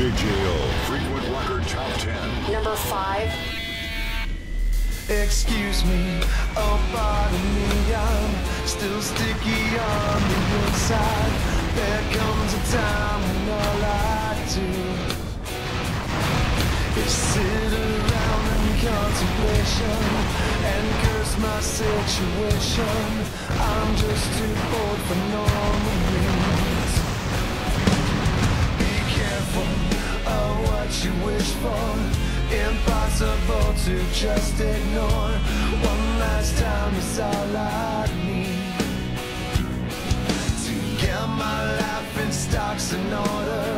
JJO Frequent Rocker Top 10. Number 5. Excuse me, oh pardon me, I'm still sticky on the inside. There comes a time when all I do is sit around in contemplation and curse my situation. I'm just too bored for normal means. Be careful of what you wish for. Impossible to just ignore. One last time is all I need to get my life in stocks in order.